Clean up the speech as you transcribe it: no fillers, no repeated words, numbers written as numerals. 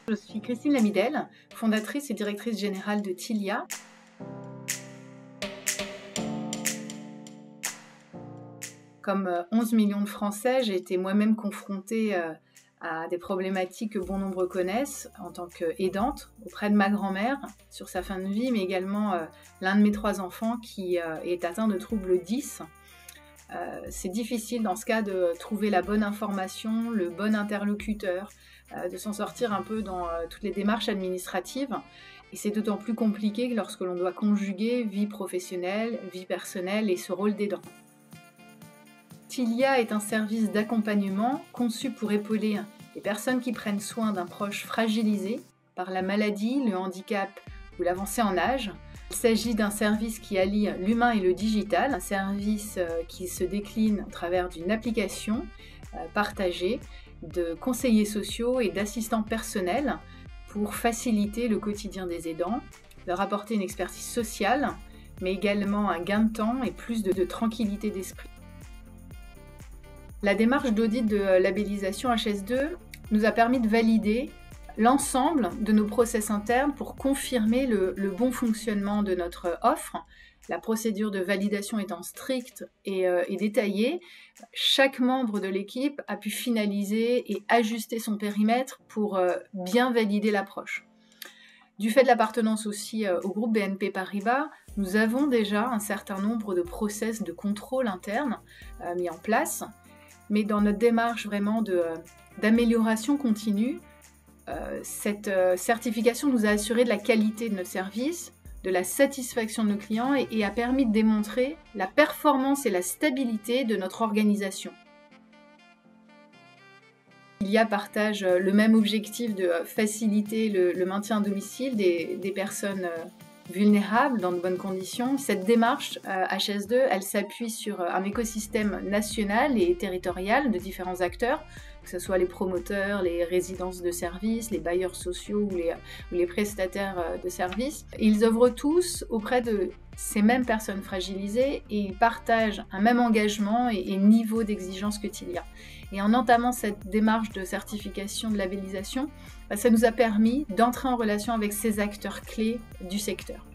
Je suis Christine Lamidel, fondatrice et directrice générale de Tilia. Comme 11 millions de Français, j'ai été moi-même confrontée à des problématiques que bon nombre connaissent en tant qu'aidante auprès de ma grand-mère sur sa fin de vie, mais également l'un de mes 3 enfants qui est atteint de troubles 10. C'est difficile dans ce cas de trouver la bonne information, le bon interlocuteur, de s'en sortir un peu dans toutes les démarches administratives. Et c'est d'autant plus compliqué que lorsque l'on doit conjuguer vie professionnelle, vie personnelle et ce rôle d'aidant. Tilia est un service d'accompagnement conçu pour épauler les personnes qui prennent soin d'un proche fragilisé par la maladie, le handicap ou l'avancée en âge. Il s'agit d'un service qui allie l'humain et le digital, un service qui se décline à travers d'une application partagée de conseillers sociaux et d'assistants personnels pour faciliter le quotidien des aidants, leur apporter une expertise sociale, mais également un gain de temps et plus de tranquillité d'esprit. La démarche d'audit de labellisation HS2 nous a permis de valider l'ensemble de nos process internes pour confirmer le bon fonctionnement de notre offre. La procédure de validation étant stricte et détaillée, chaque membre de l'équipe a pu finaliser et ajuster son périmètre pour bien valider l'approche. Du fait de l'appartenance aussi au groupe BNP Paribas, nous avons déjà un certain nombre de process de contrôle interne mis en place, mais dans notre démarche vraiment d'amélioration continue, cette certification nous a assuré de la qualité de notre service, de la satisfaction de nos clients et a permis de démontrer la performance et la stabilité de notre organisation. Tilia partage le même objectif de faciliter le maintien à domicile des personnes vulnérables dans de bonnes conditions. Cette démarche HS2, elle s'appuie sur un écosystème national et territorial de différents acteurs, que ce soit les promoteurs, les résidences de services, les bailleurs sociaux ou les prestataires de services. Ils œuvrent tous auprès de ces mêmes personnes fragilisées et ils partagent un même engagement et niveau d'exigence que Tilia. Et en entamant cette démarche de certification, de labellisation, ça nous a permis d'entrer en relation avec ces acteurs clés du secteur.